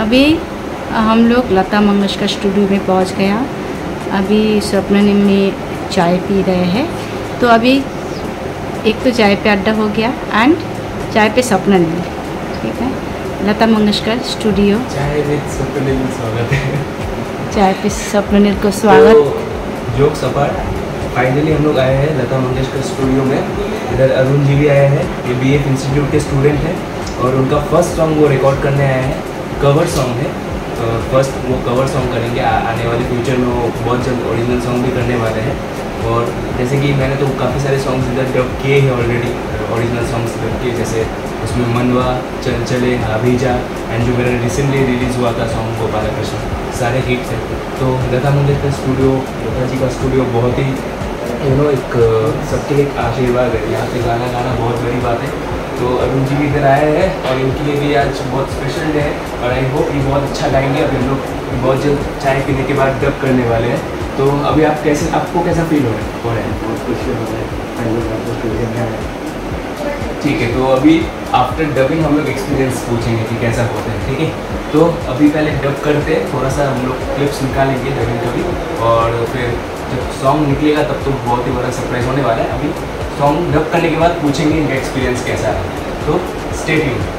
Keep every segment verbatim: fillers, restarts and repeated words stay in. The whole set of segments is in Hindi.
अभी हम लोग लता मंगेशकर स्टूडियो में पहुंच गया। अभी स्वप्निल में चाय पी रहे हैं। तो अभी एक तो चाय पे अड्डा हो गया एंड चाय पे स्वप्निल में, ठीक है। लता मंगेशकर स्टूडियो, चाय विद स्वप्निल में स्वागत है। चाय पे स्वप्निल को स्वागत। तो जोक सपाट, फाइनली हम लोग आए हैं लता मंगेशकर स्टूडियो में। इधर अरुण जी भी आए हैं, ये बी एफ इंस्टीट्यूट के स्टूडेंट हैं और उनका फर्स्ट सॉन्ग वो रिकॉर्ड करने आए हैं। कवर सॉन्ग है, तो फर्स्ट वो कवर सॉन्ग करेंगे। आ, आने वाले फ्यूचर में वो बहुत जल्द ओरिजिनल सॉन्ग भी करने वाले हैं। और जैसे कि मैंने तो काफ़ी सारे सॉन्ग्स इधर डब किए हैं ऑलरेडी, ओरिजिनल सॉन्ग्स डब किए, जैसे उसमें मनवा, चल चले, हाभीजा एंड जो मेरा रिसेंटली रिलीज़ हुआ था सॉन्ग गोपाल कृष्ण, सारे हिट्स हैं। तो लता मंगेशकर स्टूडियो, लता जी का स्टूडियो बहुत ही यू नो एक सबके एक आशीर्वाद है। यहाँ पे गाना गाना बहुत बड़ी बात है। तो अरुण जी भी इधर आए हैं और इनके लिए भी आज बहुत स्पेशल डे है और आई होप ये बहुत अच्छा गाएंगे। अभी हम लोग बहुत जल्द चाय पीने के बाद डब करने वाले हैं। तो अभी आप कैसे, आपको कैसा फील हो रहा है? हो रहा है बहुत खुशी हो रहा है। ठीक है, तो अभी आफ्टर डबिंग हम लोग एक्सपीरियंस पूछेंगे कि कैसा होता है, ठीक है। तो अभी पहले डब करते हैं, थोड़ा सा हम लोग क्लिप्स निकालेंगे डबिंग का भी, और फिर जब सॉन्ग निकलेगा तब तो बहुत ही बड़ा सरप्राइज होने वाला है। अभी सॉन्ग डब करने के बाद पूछेंगे इनका एक्सपीरियंस कैसा है। तो स्टे ट्यून्ड।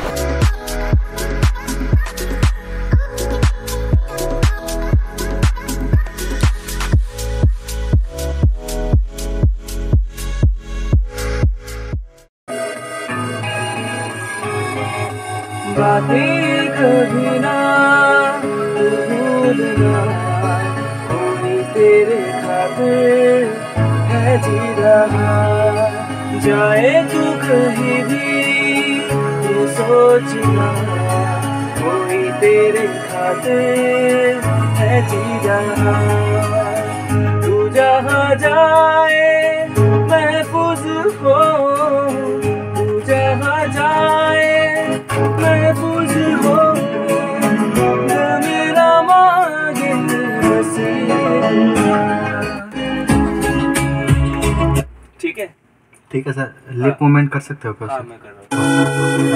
बातें कभी ना भूलना, कोई तेरे खातिर है जी रहा। जाए तू कहीं भी ये सोचना, कोई तेरे खातिर है जी रहा। तू जहाँ जाए महफूज हो, तू जहाँ जाए महफूज हो, मेरा मांगे बस ये। ठीक है ठीक है सर, लिप मूवमेंट कर सकते हो क्या? हाँ मैं कर रहा हूँ।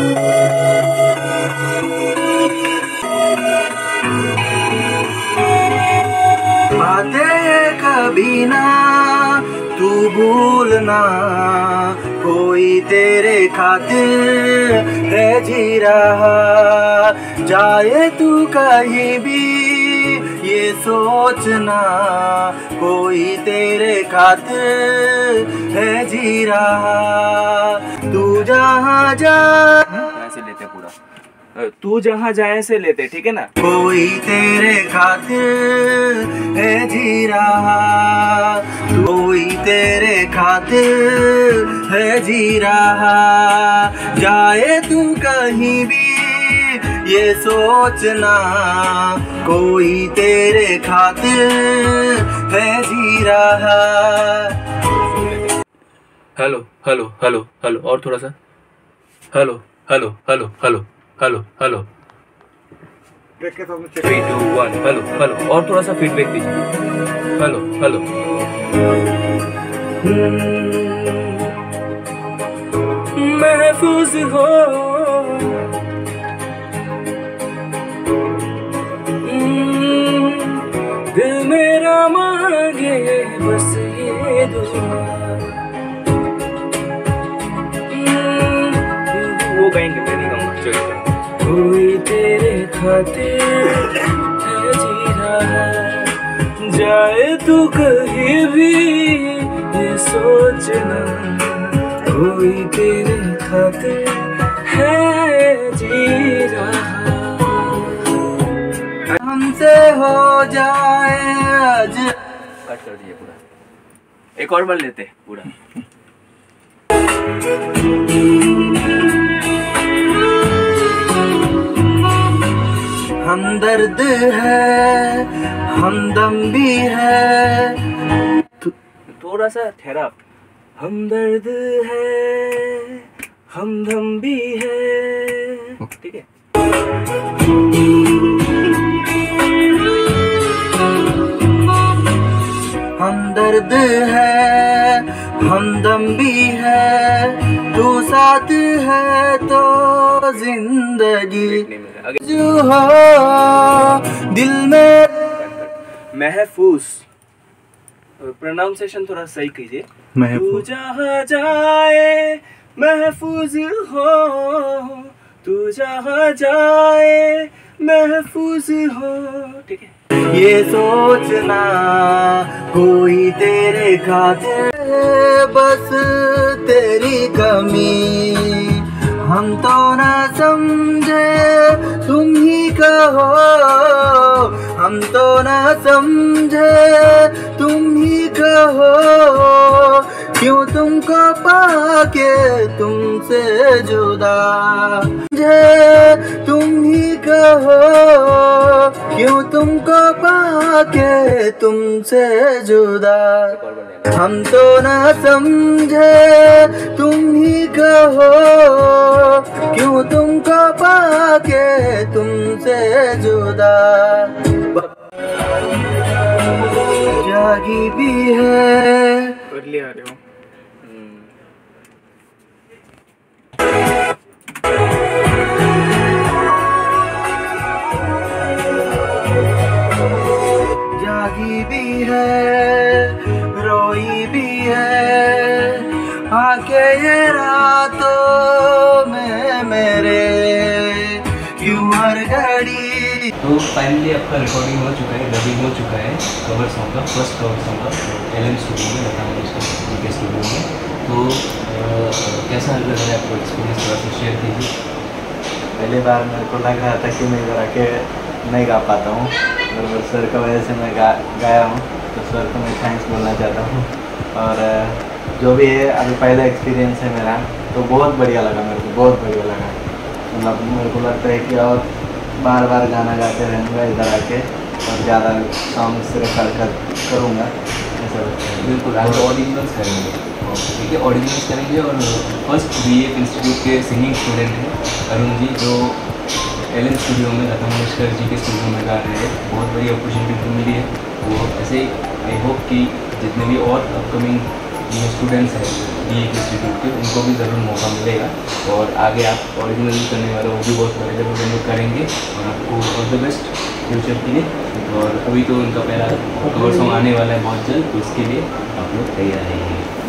बातें कभी ना तू भूलना, कोई तेरे खातिर है जी रहा। जाए तू कहीं भी ये सोचना, कोई तेरे खातिर है जी रहा। तू जहाँ जा ऐसे लेते पूरा, तू जहाँ जाए से लेते, ठीक है ना। कोई तेरे खातिर है जी रहा, कोई तेरे खातिर है जी रहा। जाए तू कहीं भी ये सोचना, कोई तेरे खातिर है जी रहा। हेलो हेलो हेलो हेलो, और थोड़ा सा hello hello hello hello hello hello, three two one, hello hello, और थोड़ा सा फीडबैक दीजिए। हेलो हेलो, महफूज हो, दिल मेरा मांगे बस ये दुआ। वो गाएंगे, मैं नहीं गाऊंगा, चलो। कोई तेरे खातिर है जी रहा, जाए तू कहीं भी ये सोचना, कोई तेरे खातिर है जी रहा। हमसे हो जाए आज। कट कर दिए पूरा, एक और बार लेते पूरा। हमदर्द है, हमदम भी है, थोड़ा सा ठहरा। हमदर्द है, हमदम भी है, ठीक है। हमदर्द है, हमदम भी है, तू साथ है तो जिंदगी। जो हो दिल में महफूज, प्रोनाउंसिएशन थोड़ा सही कीजिए। महफूज। तू जहाँ जाए महफूज हो, तू जहाँ जाए महफूज हो, ठीक है। ये सोचना कोई तेरे खातिर है, बस तेरी कमी हम तो ना समझे, तुम ही कहो। हम तो ना समझे, तुम ही कहो। क्यों तुमको पाके तुमसे जुदा, मुझे तुम ही कहो। क्यों तुमको पाके तुमसे जुदा, हम तो ना समझे, तुम ही कहो। क्यों तुमको पाके तुमसे जुदा, जागी भी है। ले आ रहे हो। जागी भी है, रोई भी है, आके ये रातों में मेरे क्यों हर घड़ी। तो फाइनली आपका रिकॉर्डिंग हो चुका है, डबिंग हो चुका है कवर सॉन्ग का, फर्स्ट कवर सॉन्ग का एल एम स्टूडियो में, लता मंगेशकर जी के स्टूडियो में। तो आ, कैसा लग रहा है आपको एक्सपीरियंस, थोड़ा सा शेयर कीजिए। पहली बार मेरे को लग रहा था कि मैं इधर आके नहीं गा पाता हूँ, और सर की वजह से मैं गा गाया हूँ, तो सर को मैं थैंक्स बोलना चाहता हूँ। और जो भी है अभी पहला एक्सपीरियंस है मेरा, तो बहुत बढ़िया लगा मेरे को, बहुत बढ़िया लगा। मतलब मेरे को लगता है कि और बार बार गाना गाते रहूँगा इधर आके, और ज़्यादा सॉन्ग्स रिकॉर्ड कर करूँगा ऐसा लगता है। बिल्कुल, आज ऑडिशनल्स करेंगे, ठीक है, ऑडिशनल्स करेंगे। और फर्स्ट बी एफ इंस्टीट्यूट के सिंगिंग स्टूडेंट हैं अरुण जी, जो एल एम स्टूडियो में लता मंगेशकर जी के स्टूडियो में गा रहे हैं। बहुत बड़ी अपॉर्चुनिटी तो मिली है। वो ऐसे आई होप कि जितने भी और अपकमिंग जो स्टूडेंट्स हैं बी एफ इंस्टीट्यूट के, उनको भी ज़रूर मौका मिलेगा, और आगे आप ऑरिजिनल करने वाले वो भी बहुत बड़े लेवल पे करेंगे, और आपको ऑल द बेस्ट फ्यूचर के लिए। और अभी तो उनका पहला कवर सॉन्ग आने वाला है बहुत जल्द, तो इसके लिए आप लोग तैयार रहिए।